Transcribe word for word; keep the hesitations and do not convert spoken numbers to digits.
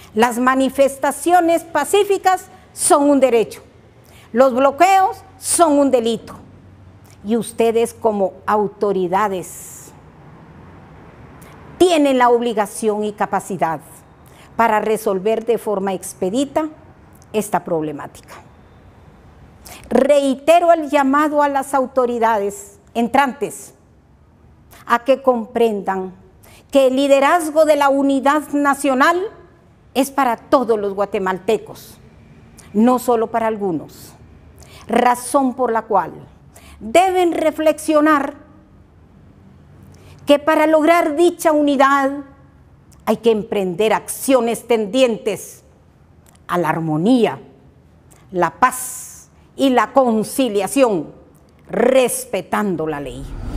Las manifestaciones pacíficas son un derecho. Los bloqueos son un delito. Y ustedes como autoridades tienen la obligación y capacidad para resolver de forma expedita esta problemática. Reitero el llamado a las autoridades entrantes a que comprendan que el liderazgo de la unidad nacional es para todos los guatemaltecos, no solo para algunos, razón por la cual deben reflexionar que para lograr dicha unidad hay que emprender acciones tendientes a la armonía, la paz y la conciliación, respetando la ley.